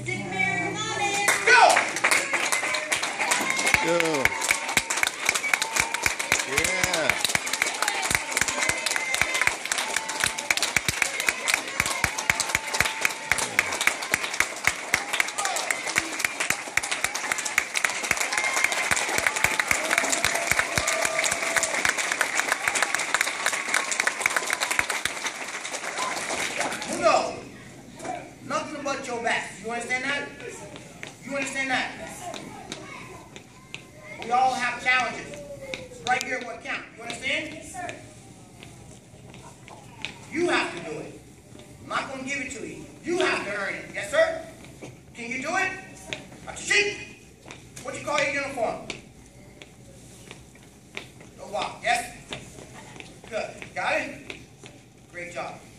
Go! Go. Yeah. No. Nothing but your back. You understand that? You understand that? We all have challenges. It's right here what counts. You understand? Yes, sir. You have to do it. I'm not going to give it to you. You have to earn it. Yes, sir? Can you do it? Yes, sir. That's your sheep. What you call your uniform? Go walk. Yes? Good. Got it? Great job.